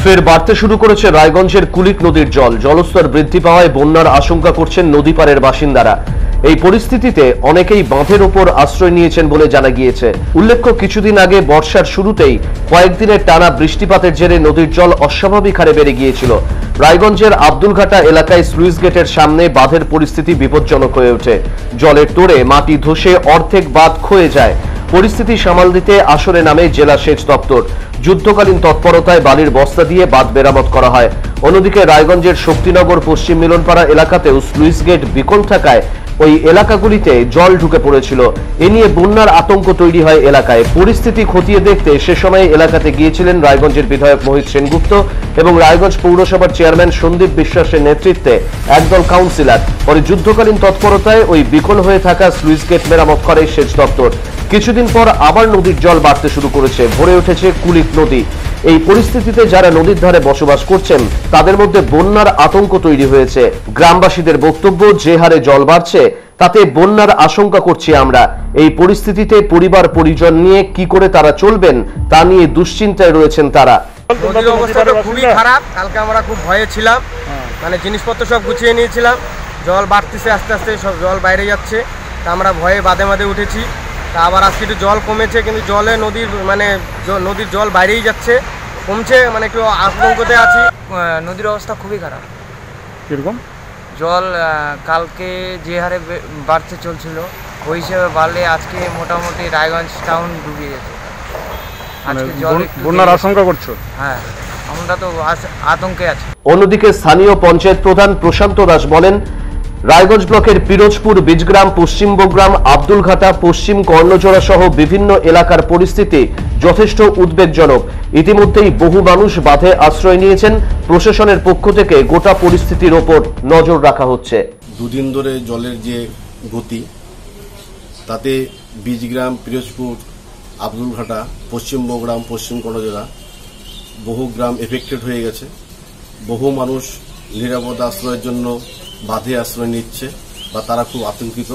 ফের বাড়তে শুরু করেছে রায়গঞ্জের কুলিক নদীর জল। জলস্তর বৃদ্ধি পাওয়ায় বন্যার আশঙ্কা করছেন নদীপাড়ের বাসিন্দারা। এই পরিস্থিতিতে অনেকেই বাঁধের ওপর আশ্রয় নিয়েছেন বলে জানা গিয়েছে। উল্লেখ্য, কিছুদিন আগে বর্ষার শুরুতেই কয়েকদিনের টানা বৃষ্টিপাতের জেরে নদীর জল অস্বাভাবিক হারে বেড়ে গিয়েছিল। রায়গঞ্জের আব্দুলঘাটা এলাকায় স্লুইস গেটের সামনে বাঁধের পরিস্থিতি বিপজ্জনক হয়ে ওঠে। জলের তোড়ে মাটি ধসে অর্ধেক বাঁধ ক্ষয়ে যায়। পরিস্থিতি সামাল দিতে আসরে নামে জেলা সেচ দপ্তর। যুদ্ধকালীন তৎপরতায় বালির বস্তা দিয়ে বাঁধ মেরামত করা হয়। অন্যদিকে রায়গঞ্জের শক্তিনগর পশ্চিম মিলনপাড়া এলাকাতেও স্লুইস গেট বিকল থাকায় ওই এলাকাগুলিতে জল ঢুকে পড়েছিল। এ নিয়ে বন্যার আতঙ্ক তৈরি হয় এলাকায়। পরিস্থিতি খতিয়ে দেখতে সে সময় এলাকাতে গিয়েছিলেন রায়গঞ্জের বিধায়ক মোহিত সেনগুপ্ত এবং রায়গঞ্জ পৌরসভার চেয়ারম্যান সন্দীপ বিশ্বাসের নেতৃত্বে একদল কাউন্সিলর। পরে যুদ্ধকালীন তৎপরতায় ওই বিকল হয়ে থাকা স্লুইস গেট মেরামত করে সেচ দপ্তর। কিছুদিন পর আবার নদীর জল বাড়তে শুরু করেছে, ভরে উঠেছে কুলিক নদী। এই পরিস্থিতিতে যারা নদীর ধারে বসবাস করছেন তাদের মধ্যে বন্যার আতঙ্ক তৈরি হয়েছে। গ্রামবাসীদের বক্তব্য, যে হারে জল বাড়ছে তাতে বন্যার আশঙ্কা করছি আমরা। এই পরিস্থিতিতে পরিবার পরিজন নিয়ে কি করে তারা চলবেন তা নিয়ে দুশ্চিন্তায় রয়েছেন তারা। নদীর অবস্থাটা খুবই খারাপ। কালকে আমরা খুব ভয়ে ছিলাম, মানে জিনিসপত্র সব গুছিয়ে নিয়েছিলাম। জল বাড়তেছে, আস্তে আস্তে সব জল বাইরে যাচ্ছে। তা আমরা ভয়ে বাঁধে বাঁধে উঠেছি। তা আবার আজকে একটু জল কমেছে, কিন্তু জলে নদীর জল বাইরেই যাচ্ছে, কমছে, মানে একটু আতঙ্কতে আছি। নদীর অবস্থা খুবই খারাপ। কিরকম জল কালকে যে হারে বাড়তে চলছিল ওই হিসেবে বাড়লে আজকে মোটামুটি রায়গঞ্জ টাউন ডুবে গেছে। আজকে জল বন্যার আশঙ্কা করছো? হ্যাঁ, আমরা তো আতঙ্কে আছি। অন্যদিকে স্থানীয় পঞ্চায়েত প্রধান প্রশান্ত দাস বলেন, রায়গঞ্জ ব্লকের পিরোজপুর, বীজগ্রাম, পশ্চিম বগ্রাম, আব্দুলঘাটা, পশ্চিম কর্ণজোড়া সহ বিভিন্ন এলাকার পরিস্থিতি যথেষ্ট উদ্বেগজনক। ইতিমধ্যেই বহু মানুষ বাঁধে আশ্রয় নিয়েছেন। প্রশাসনের পক্ষ থেকে গোটা পরিস্থিতির ওপর নজর রাখা হচ্ছে। দুদিন ধরে জলের যে গতি, তাতে বীজগ্রাম, পিরোজপুর, আব্দুলঘাটা, পশ্চিম বগ্রাম, পশ্চিম কর্ণজোড়া বহু গ্রাম এফেক্টেড হয়ে গেছে। বহু মানুষ নিরাপদ আশ্রয়ের জন্য বাঁধে আশ্রয় নিচ্ছে বা তারা খুব আতঙ্কিত।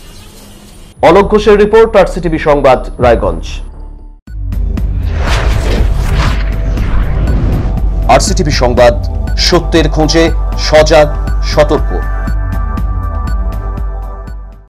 অলোক ঘোষের রিপোর্ট, আরসিটিভি সংবাদ, রায়গঞ্জ। আরসিটিভি সংবাদ, সত্যের খোঁজে, সজাগ, সতর্ক।